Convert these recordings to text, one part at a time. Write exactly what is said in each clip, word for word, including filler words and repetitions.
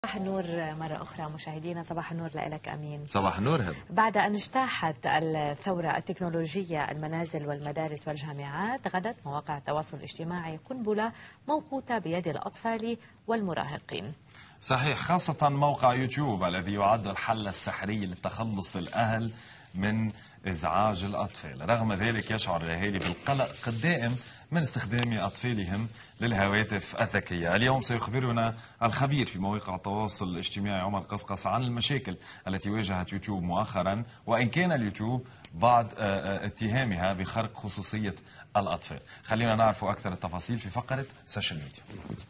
صباح النور مرة أخرى مشاهدينا. صباح النور لك أمين. صباح النور هب. بعد أن اجتاحت الثورة التكنولوجية المنازل والمدارس والجامعات، غدت مواقع التواصل الاجتماعي قنبلة موقوتة بيد الأطفال والمراهقين. صحيح، خاصة موقع يوتيوب الذي يعد الحل السحري لتخلص الأهل من إزعاج الأطفال. رغم ذلك يشعر الأهالي بالقلق الدائم من استخدام أطفالهم للهواتف الذكية. اليوم سيخبرنا الخبير في مواقع التواصل الاجتماعي عمر قصقص عن المشاكل التي واجهت يوتيوب مؤخرا، وإن كان اليوتيوب بعد اتهامها بخرق خصوصية الأطفال. خلينا نعرف أكثر التفاصيل في فقرة سوشيال ميديا.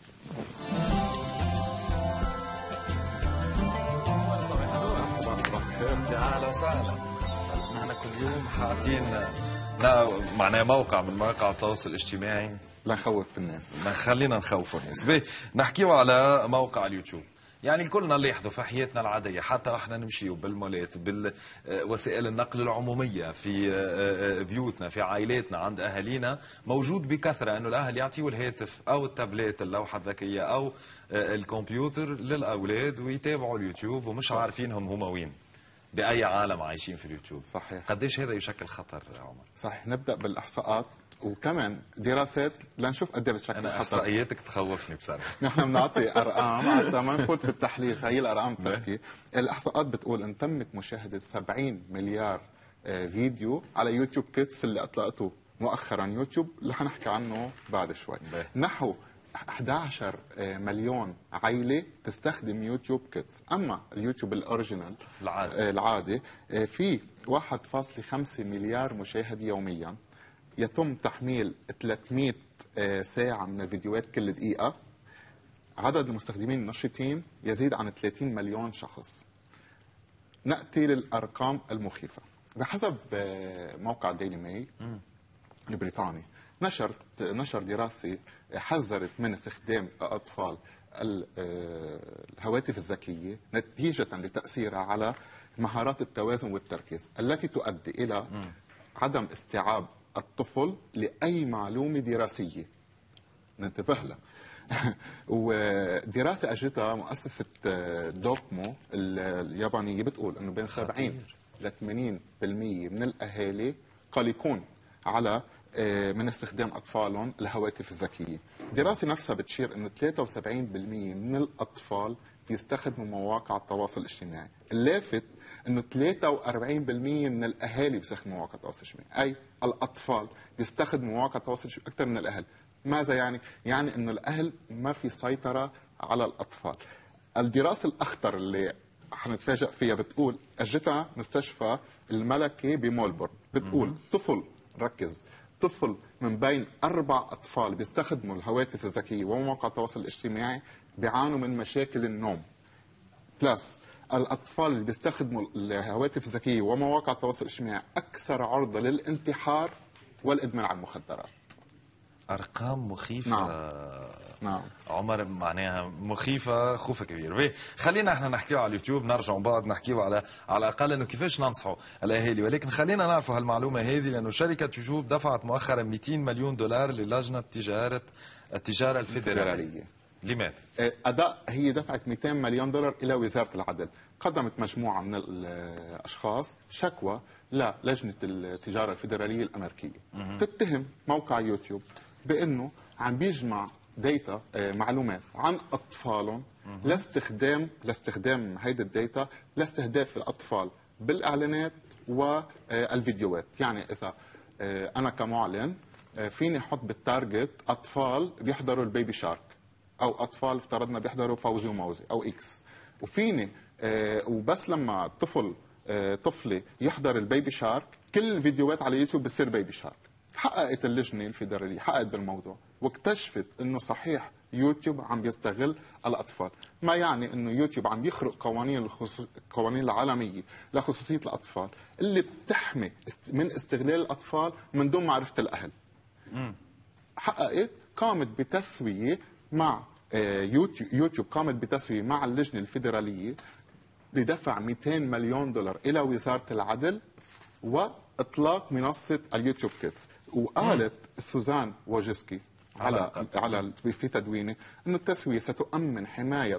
صباح الخير، اهلا وسهلا. نحن كل يوم حاطين معناه موقع من مواقع التواصل الاجتماعي لنخوف الناس. خلينا نخوف الناس. نحكيو على موقع اليوتيوب. يعني كلنا نلاحظوا في حياتنا العادية، حتى احنا نمشيو بالمولات، بالوسائل النقل العمومية، في بيوتنا، في عائلاتنا، عند اهالينا، موجود بكثرة انه الاهل يعطيوا الهاتف او التابلت، اللوحة الذكية او الكمبيوتر للاولاد ويتابعوا اليوتيوب ومش عارفينهم هم وين، بأي عالم عايشين في اليوتيوب. صحيح. قديش هذا يشكل خطر يا عمر؟ صحيح، نبدأ بالإحصاءات وكمان دراسات لنشوف قد ايه بتشكل أنا خطر. إحصائياتك تخوفني بصراحة. نحن بنعطي أرقام حتى ما نفوت بالتحليل، هي الأرقام تحكي. الإحصاءات بتقول إن تمت مشاهدة سبعين مليار فيديو على يوتيوب كيدز اللي أطلقته مؤخرا يوتيوب، اللي حنحكي عنه بعد شوي. بيه. نحو أحد عشر مليون عائلة تستخدم يوتيوب كيدز. أما اليوتيوب الأوريجينال العادي, العادي في واحد فاصلة خمسة مليار مشاهد يوميا. يتم تحميل ثلاثمئة ساعة من الفيديوهات كل دقيقة. عدد المستخدمين النشطين يزيد عن ثلاثين مليون شخص. نأتي للأرقام المخيفة. بحسب موقع ديلي ميل البريطاني، نشر نشر دراسة حذرت من استخدام الأطفال الهواتف الذكية نتيجة لتأثيرها على مهارات التوازن والتركيز التي تؤدي إلى عدم استيعاب الطفل لأي معلومة دراسية. ننتبه لها. ودراسة أجرتها مؤسسة دوكمو اليابانية بتقول أنه بين سبعين إلى ثمانين بالمئة من الأهالي قلقون على من استخدام أطفالهم الهواتف الذكية. الدراسة نفسها بتشير أنه ثلاثة وسبعين بالمئة من الأطفال بيستخدموا مواقع التواصل الاجتماعي. اللافت أنه ثلاثة وأربعين بالمئة من الأهالي بيستخدموا مواقع التواصل الاجتماعي، أي الأطفال بيستخدموا مواقع التواصل الاجتماعي أكثر من الأهل. ماذا يعني؟ يعني أنه الأهل ما في سيطرة على الأطفال. الدراسة الأخطر اللي حنتفاجأ فيها بتقول أجرتها مستشفى الملكي بمولبورن، بتقول طفل، ركز، طفل من بين أربع أطفال بيستخدموا الهواتف الذكية ومواقع التواصل الاجتماعي بيعانوا من مشاكل النوم. بلس الأطفال اللي بيستخدموا الهواتف الذكية ومواقع التواصل الاجتماعي أكثر عرضة للانتحار والإدمان على المخدرات. أرقام مخيفة. نعم. نعم. عمر، معناها مخيفة، خوف كبير. بيه، خلينا احنا نحكيه على اليوتيوب، نرجع بعض نحكيه على على الأقل إنه كيفاش ننصحوا الأهالي، ولكن خلينا نعرفوا هالمعلومة هذه لأنه شركة يوتيوب دفعت مؤخرا مئتين مليون دولار للجنة تجارة التجارة الفيدرالية. لماذا؟ أداء هي دفعت مئتين مليون دولار إلى وزارة العدل. قدمت مجموعة من الأشخاص شكوى للجنة التجارة الفيدرالية الأمريكية. تتهم موقع يوتيوب بأنه عم بيجمع ديتا، معلومات عن أطفالهم لاستخدام لاستخدام هيدا الديتا لاستهداف الأطفال بالإعلانات والفيديوهات. يعني إذا أنا كمعلن فيني أحط بالتارجت أطفال بيحضروا البيبي شارك، أو أطفال افترضنا بيحضروا فوزي وموزي أو إكس، وفيني وبس لما طفل طفلي يحضر البيبي شارك كل الفيديوهات على يوتيوب بتصير بيبي شارك. حققت اللجنة الفيدرالية حققت بالموضوع واكتشفت انه صحيح يوتيوب عم بيستغل الاطفال. ما يعني انه يوتيوب عم يخرق قوانين القوانين العالمية لخصوصية الاطفال اللي بتحمي من استغلال الاطفال من دون معرفة الاهل. حققت قامت بتسوية مع يوتيوب يوتيوب قامت بتسوية مع اللجنة الفيدرالية بدفع مئتين مليون دولار الى وزارة العدل واطلاق منصة اليوتيوب كيدز. وقالت سوزان ووجسكي على على في تدوينه انه التسويه ستؤمن حمايه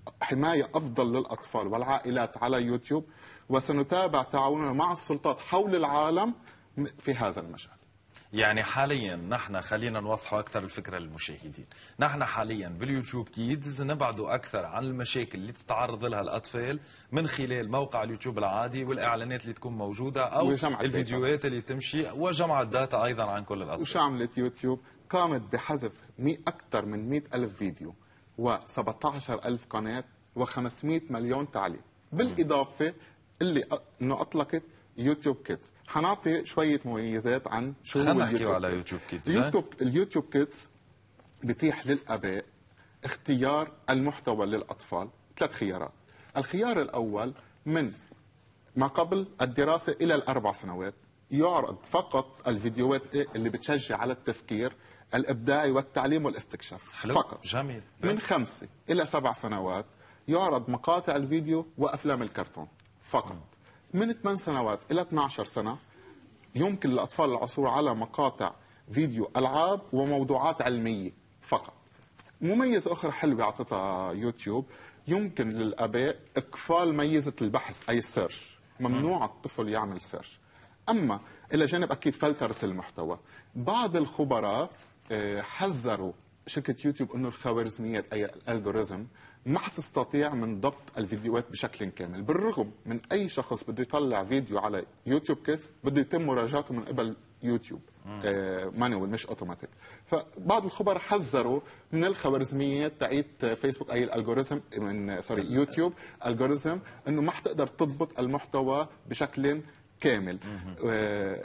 حماية أفضل للأطفال والعائلات على يوتيوب، وسنتابع تعاوننا مع السلطات حول العالم في هذا المجال. يعني حاليا نحن خلينا نوضحوا اكثر الفكره للمشاهدين، نحن حاليا باليوتيوب كيدز نبعدوا اكثر عن المشاكل اللي تتعرض لها الاطفال من خلال موقع اليوتيوب العادي والاعلانات اللي تكون موجوده او الفيديوهات اللي تمشي وجمع الداتا ايضا عن كل الاطفال. وشو عملت يوتيوب؟ قامت بحذف اكثر من مئة ألف فيديو و17 ألف قناه وخمسمئة مليون تعليق، بالاضافه اللي انه اطلقت يوتيوب كيدز. حنعطي شويه مميزات عن شو هو اليوتيوب على يوتيوب كيدز. اليوتيوب, اليوتيوب كيدز بتيح للاباء اختيار المحتوى للاطفال ثلاث خيارات. الخيار الاول من ما قبل الدراسه الى الاربع سنوات، يعرض فقط الفيديوهات اللي بتشجع على التفكير الابداعي والتعليم والاستكشاف. حلو. فقط. جميل. من خمسه الى سبع سنوات يعرض مقاطع الفيديو وافلام الكرتون فقط. من ثمان سنوات إلى اثنتي عشرة سنة يمكن للأطفال العثور على مقاطع فيديو ألعاب وموضوعات علمية فقط. مميزة أخرى حلوة أعطتها يوتيوب، يمكن للآباء إقفال ميزة البحث أي السيرش، ممنوع الطفل يعمل سيرش. أما إلى جانب أكيد فلترة المحتوى، بعض الخبراء حذروا شركة يوتيوب أنه الخوارزميات أي الألغوريزم ما حتستطيع من ضبط الفيديوهات بشكل كامل، بالرغم من اي شخص بده يطلع فيديو على يوتيوب كيدز بده يتم مراجعته من قبل يوتيوب آه مانوال مش اوتوماتيك. فبعض الخبراء حذروا من الخوارزميات تاعت فيسبوك اي الالجوريزم من سوري يوتيوب الجوريزم انه ما حتقدر تضبط المحتوى بشكل كامل. آه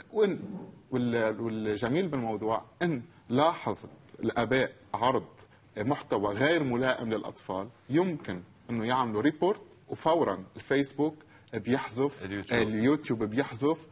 والجميل بالموضوع ان لاحظ الاباء عرض محتوى غير ملائم للأطفال يمكن أنه يعملوا ريبورت وفورا الفيسبوك بيحذف اليوتيوب, اليوتيوب بيحذف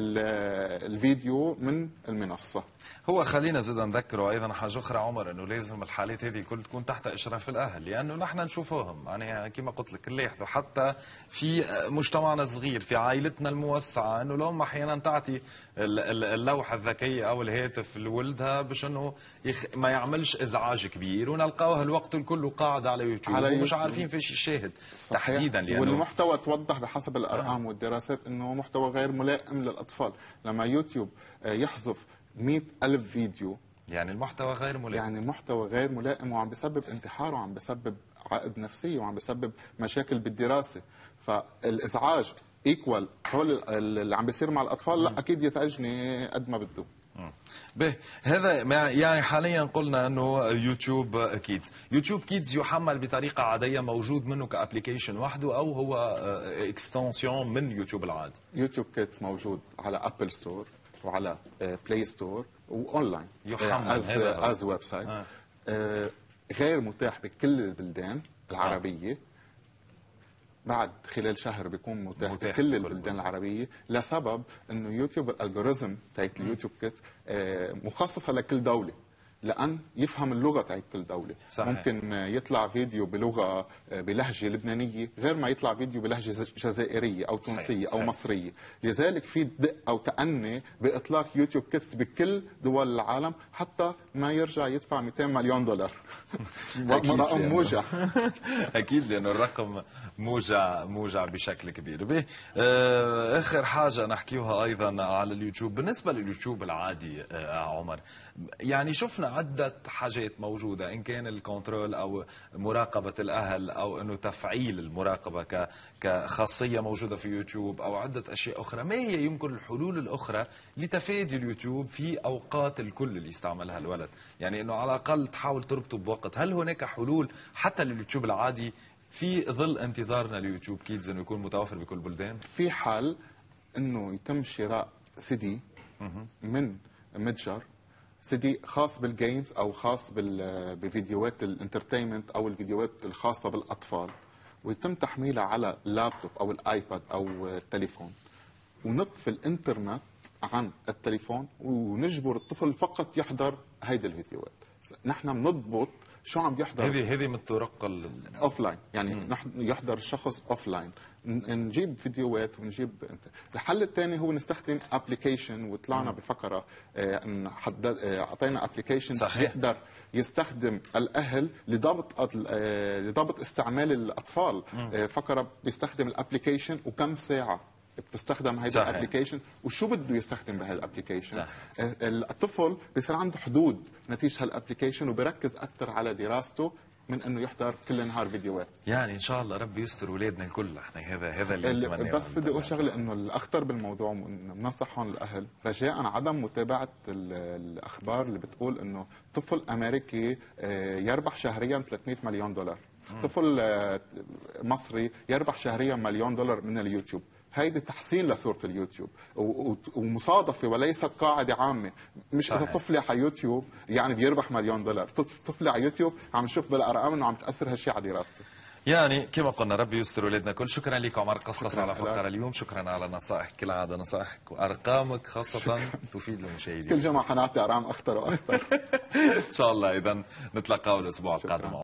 الفيديو من المنصة. هو خلينا زيدا نذكره ايضا حاجه اخرى عمر، انه لازم الحالات هذه كل تكون تحت اشراف الاهل، لانه نحن نشوفوهم يعني كما قلت لك لاحظوا حتى في مجتمعنا الصغير في عائلتنا الموسعه انه الام احيانا تعطي اللوحه الذكيه او الهاتف لولدها باش انه يخ... ما يعملش ازعاج كبير، ونلقاوه الوقت الكل قاعد على يوتيوب, على يوتيوب. ومش عارفين فيش الشاهد تحديدا، لانه والمحتوى توضح بحسب الارقام آه. والدراسات انه محتوى غير ملائم للاطفال. لما يوتيوب يحذف مئة ألف فيديو يعني المحتوى غير ملائم، يعني المحتوى غير ملائم وعم بسبب انتحار وعم بسبب عقد نفسي وعم بسبب مشاكل بالدراسة. فالإزعاج ايكوال هول اللي عم بيصير مع الأطفال، لا أكيد يزعجني قد ما بده. به هذا يعني حاليا قلنا انه يوتيوب كيدز، يوتيوب كيدز يحمل بطريقه عاديه موجود منه كابلكيشن وحده او هو اكستنسيون من يوتيوب العادي؟ يوتيوب كيدز موجود على ابل ستور وعلى بلاي ستور واونلاين يحمل از از ويب سايت. آه. غير متاح بكل البلدان العربيه. آه. بعد خلال شهر بيكون متاح, متاح بكل البلدان العربيه، لسبب انه يوتيوب الالجوريزم تاعت اليوتيوب كيدز آه مخصصه لكل دوله، لأن يفهم اللغة تاعت كل دولة. صحيح. ممكن يطلع فيديو بلغة بلهجة لبنانية غير ما يطلع فيديو بلهجة جزائرية أو تونسية صحيح. أو مصرية. لذلك في دق أو تأني بإطلاق يوتيوب كيدز بكل دول العالم حتى ما يرجع يدفع مئتين مليون دولار. رقم موجع. أكيد لأنه الرقم موجع موجع بشكل كبير. به آخر حاجة نحكيها أيضا على اليوتيوب بالنسبة لليوتيوب العادي عمر، يعني شفنا عدة حاجات موجودة، إن كان الكنترول أو مراقبة الأهل أو أنه تفعيل المراقبة كخاصية موجودة في يوتيوب أو عدة أشياء أخرى. ما هي يمكن الحلول الأخرى لتفادي اليوتيوب في أوقات الكل اللي يستعملها الولد؟ يعني أنه على الأقل تحاول تربطه بوقت. هل هناك حلول حتى لليوتيوب العادي في ظل انتظارنا ليوتيوب كيدز أنه يكون متوفر بكل بلدان؟ في حل أنه يتم شراء سي دي من متجر، سي دي خاص بالجيمز او خاص بفيديوهات الانترتينمنت او الفيديوهات الخاصه بالاطفال، ويتم تحميلها على اللابتوب او الايباد او التليفون، ونطفي الانترنت عن التليفون ونجبر الطفل فقط يحضر هيدي الفيديوهات. نحن بنضبط شو عم يحضر. هذه هذه من الطرق اوف لاين، يعني م. يحضر الشخص اوف لاين. نجيب فيديوهات ونجيب انت. الحل الثاني هو نستخدم ابلكيشن، وطلعنا م. بفقره ان اعطينا ابلكيشن يقدر يستخدم الاهل لضبط لضبط استعمال الاطفال. م. فقره بيستخدم الابلكيشن وكم ساعه بتستخدم هيدا الابلكيشن وشو بده يستخدم بهذا الابلكيشن. الطفل بيصير عنده حدود نتيجه هالابلكيشن وبركز اكثر على دراسته من انه يحضر كل نهار فيديوهات. يعني ان شاء الله ربي يستر اولادنا الكل. احنا هذا هذا اللي نتمناه. بس بدي اقول شغله انه الاخطر بالموضوع بننصحهم الاهل رجاء عدم متابعه الاخبار اللي بتقول انه طفل امريكي يربح شهريا ثلاثمئة مليون دولار، طفل مصري يربح شهريا مليون دولار من اليوتيوب. هيدي تحسين لصورة اليوتيوب ومصادفة وليست قاعدة عامة. مش صحيح. إذا طفلي على يوتيوب يعني بيربح مليون دولار، طفلي على يوتيوب عم نشوف بالأرقام إنه عم تأثر هالشيء على دراسته. يعني كما قلنا ربي يستر اولادنا كل. شكرا لك عمر قصقص على فقره اليوم. شكرا على نصائحك كالعاده، نصائحك وارقامك خاصه تفيد المشاهدين. كل جمعه حنعطي ارقام اخطر واخطر. ان شاء الله. اذا نتلاقاو الاسبوع القادم.